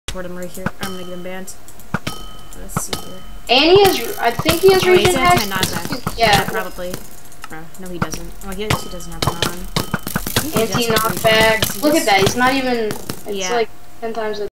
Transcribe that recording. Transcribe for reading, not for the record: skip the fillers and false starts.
report him right here. I'm gonna get him banned. Let's see here. And he has, I think he has region hacks. Yeah, probably. No, he doesn't. Oh, he doesn't have one on. Anti-knockback. Look at that. He's not even. It's like 10 times.